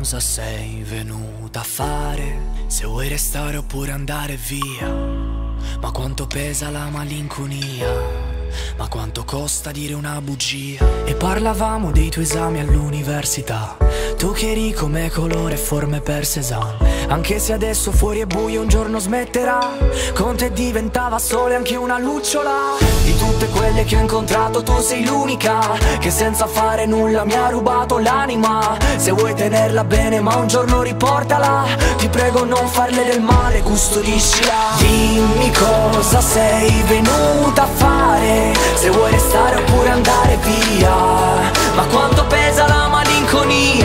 cosa sei venuta a fare, se vuoi restare oppure andare via. Ma quanto pesa la malinconia, ma quanto costa dire una bugia. E parlavamo dei tuoi esami all'università, tu che eri come colore e forme per Cézanne. Anche se adesso fuori è buio un giorno smetterà, con te diventava sole anche una lucciola. Di tutte quelle che ho incontrato tu sei l'unica che senza fare nulla mi ha rubato l'anima. Se vuoi tenerla bene ma un giorno riportala, ti prego non farle del male, custodiscila. Dimmi cosa sei venuta a fare, se vuoi restare oppure andare via. Ma quanto pesa la malinconia,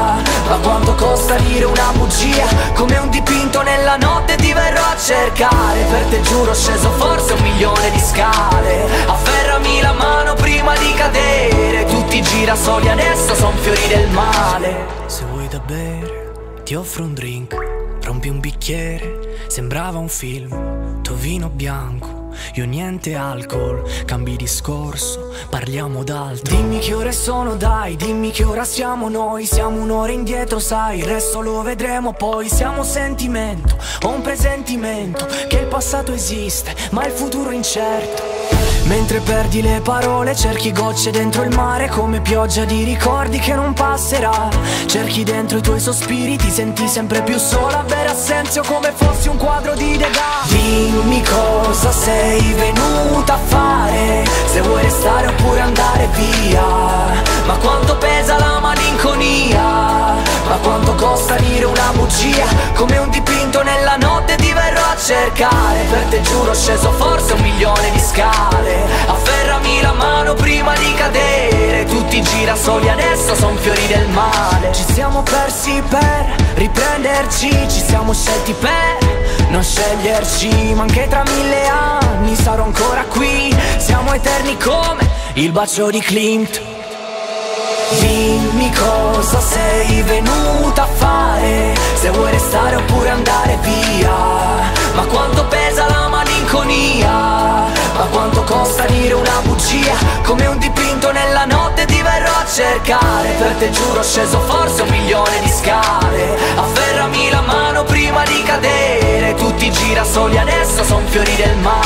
ma quanto costa dire una bugia. Come un dipinto nella notte ti verrò a cercare, per te giuro ho sceso forse 1.000.000 di scale. Afferrami la mano prima di cadere, tutti i girasoli adesso son fiori del male. Se vuoi da bere ti offro un drink, rompi un bicchiere, sembrava un film, tuo vino bianco, io niente alcol, cambi discorso, parliamo d'altro. Dimmi che ore sono dai, dimmi che ora siamo noi. Siamo un'ora indietro sai, il resto lo vedremo poi. Siamo sentimento, ho un presentimento che il passato esiste ma il futuro è incerto. Mentre perdi le parole cerchi gocce dentro il mare, come pioggia di ricordi che non passerà. Cerchi dentro i tuoi sospiri, ti senti sempre più sola, avere assenzio come fossi un quadro di Degas. Dimmi cosa sei venuta a fare, se vuoi restare oppure andare via. Ma quanto pesa la malinconia, ma quanto costa dire una bugia. Come un dipinto nella notte ti verrò a cercare, per te giuro ho sceso forse 1.000.000 di scale. Afferrami la mano prima di cadere, tutti i girasoli adesso son fiori del male. Ci siamo persi per riprenderci, ci siamo scelti per non sceglierci. Ma anche tra 1.000 anni sarò ancora qui, siamo eterni come il bacio di Klimt. Dimmi cosa sei venuta a fare, se vuoi restare oppure andare via. Ma quanto pesa la malinconia, ma quanto costa dire una bugia. Come un dipinto nella notte ti verrò a cercare, per te giuro ho sceso forse 1.000.000 di scale. Afferrami la mano prima di cadere, tutti i girasoli adesso son fiori del mare.